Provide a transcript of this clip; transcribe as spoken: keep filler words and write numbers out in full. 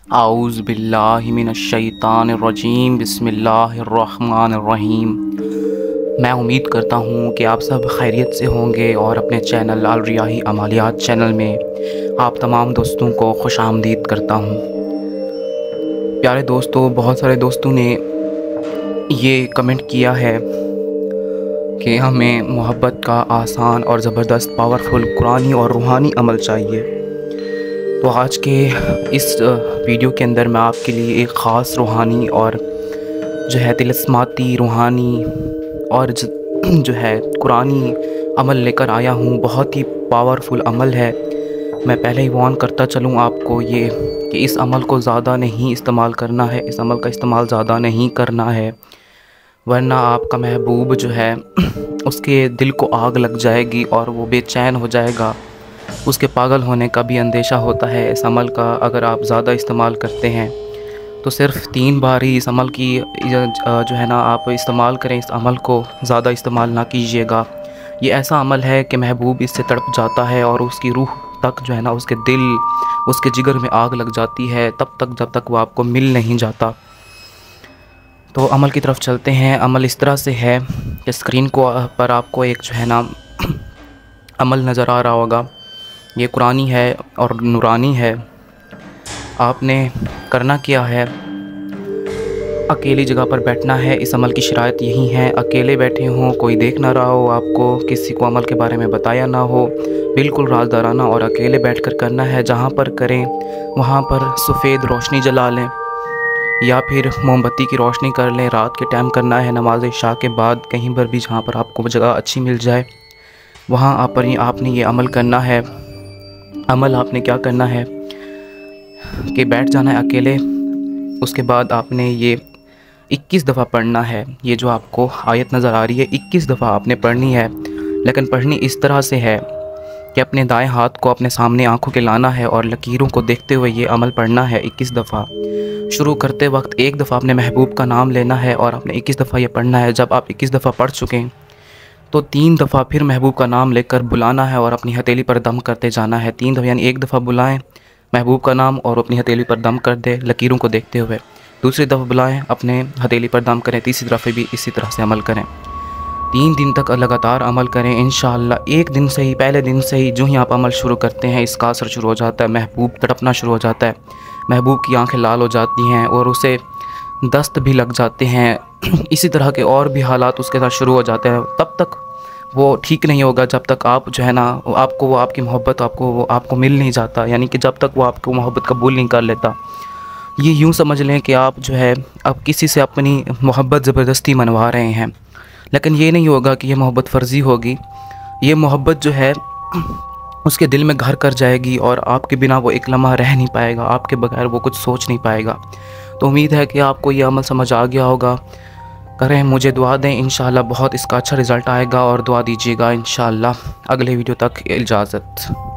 आऊज़ बिल्लाहि मिनश्शैतानिर्रजीम बिस्मिल्लाहिर्रहमानिर्रहीम। मैं उम्मीद करता हूँ कि आप सब खैरियत से होंगे और अपने चैनल अल रियाही अमालियात चैनल में आप तमाम दोस्तों को खुश आमदीद करता हूँ। प्यारे दोस्तों, बहुत सारे दोस्तों ने ये कमेंट किया है कि हमें मोहब्बत का आसान और ज़बरदस्त पावरफुल कुरानी और रूहानी अमल चाहिए। तो आज के इस वीडियो के अंदर मैं आपके लिए एक ख़ास रूहानी और जो है तिलिस्माती रूहानी और जो है कुरानी अमल लेकर आया हूँ। बहुत ही पावरफुल अमल है। मैं पहले ही वार्न करता चलूँ आपको ये कि इस अमल को ज़्यादा नहीं इस्तेमाल करना है, इस अमल का इस्तेमाल ज़्यादा नहीं करना है, वरना आपका महबूब जो है उसके दिल को आग लग जाएगी और वो बेचैन हो जाएगा। उसके पागल होने का भी अंदेशा होता है। इस अमल का अगर आप ज़्यादा इस्तेमाल करते हैं तो सिर्फ़ तीन बार ही इस अमल की जो है ना आप इस्तेमाल करें। इस अमल को ज़्यादा इस्तेमाल ना कीजिएगा। ये ऐसा अमल है कि महबूब इससे तड़प जाता है और उसकी रूह तक जो है ना, उसके दिल, उसके जिगर में आग लग जाती है तब तक जब तक वो आपको मिल नहीं जाता। तो अमल की तरफ चलते हैं। अमल इस तरह से है कि स्क्रीन को पर आपको एक जो है ना अमल नज़र आ रहा होगा। ये कुरानी है और नूरानी है। आपने करना क्या है, अकेली जगह पर बैठना है। इस अमल की शराइत यही है, अकेले बैठे हों, कोई देख ना रहा हो आपको, किसी को अमल के बारे में बताया ना हो, बिल्कुल राज़दाराना और अकेले बैठकर करना है। जहाँ पर करें वहाँ पर सफ़ेद रोशनी जला लें या फिर मोमबत्ती की रोशनी कर लें। रात के टाइम करना है, नमाज इशा के बाद, कहीं पर भी जहाँ पर आपको जगह अच्छी मिल जाए वहाँ आप पर आपने ये अमल करना है। अमल आपने क्या करना है कि बैठ जाना है अकेले। उसके बाद आपने ये इक्कीस दफ़ा पढ़ना है। ये जो आपको आयत नज़र आ रही है इक्कीस दफ़ा आपने पढ़नी है, लेकिन पढ़नी इस तरह से है कि अपने दाएं हाथ को अपने सामने आंखों के लाना है और लकीरों को देखते हुए ये अमल पढ़ना है इक्कीस दफ़ा। शुरू करते वक्त एक दफ़ा अपने महबूब का नाम लेना है और आपने इक्कीस दफ़ा ये पढ़ना है। जब आप इक्कीस दफ़ा पढ़ चुकें तो तीन दफ़ा फिर महबूब का नाम लेकर बुलाना है और अपनी हथेली पर दम करते जाना है। तीन दफ़ा यानी एक दफ़ा बुलाएं महबूब का नाम और अपनी हथेली पर दम कर दे लकीरों को देखते हुए। दूसरी दफ़ा बुलाएं, अपने हथेली पर दम करें। तीसरी दफ़ा भी इसी तरह से अमल करें। तीन दिन तक लगातार अमल करें इंशाअल्लाह। एक दिन से ही, पहले दिन से ही जो ही आप अमल शुरू करते हैं इसका असर शुरू हो जाता है। महबूब तड़पना शुरू हो जाता है, महबूब की आँखें लाल हो जाती हैं और उसे दस्त भी लग जाते हैं। इसी तरह के और भी हालात उसके साथ शुरू हो जाते हैं। तब तक वो ठीक नहीं होगा जब तक आप जो है ना आपको वो आपकी मोहब्बत आपको वो आपको मिल नहीं जाता, यानी कि जब तक वो आपको मोहब्बत कबूल नहीं कर लेता। ये यूँ समझ लें कि आप जो है अब किसी से अपनी मोहब्बत ज़बरदस्ती मनवा रहे हैं, लेकिन ये नहीं होगा कि ये मोहब्बत फ़र्ज़ी होगी। ये मोहब्बत जो है उसके दिल में घर कर जाएगी और आपके बिना वो एक लम्हा रह नहीं पाएगा, आपके बगैर वो कुछ सोच नहीं पाएगा। तो उम्मीद है कि आपको ये अमल समझ आ गया होगा। करें, मुझे दुआ दें, इंशाअल्लाह बहुत इसका अच्छा रिज़ल्ट आएगा और दुआ दीजिएगा इंशाअल्लाह। अगले वीडियो तक इजाज़त।